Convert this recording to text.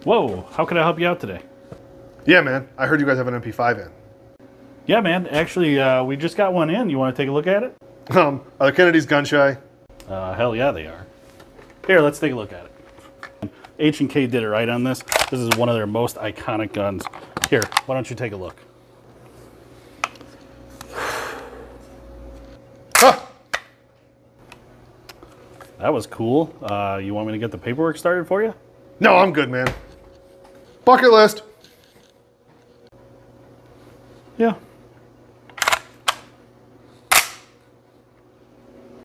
Whoa, how can I help you out today? Yeah, man. I heard you guys have an MP5 in. Yeah, man. Actually, we just got one in. You want to take a look at it? Are the Kennedys gun shy? Hell yeah, they are. Here, let's take a look at it. H&K did it right on this. This is one of their most iconic guns. Here, why don't you take a look? Huh. That was cool. You want me to get the paperwork started for you? No, I'm good, man. Bucket list. Yeah.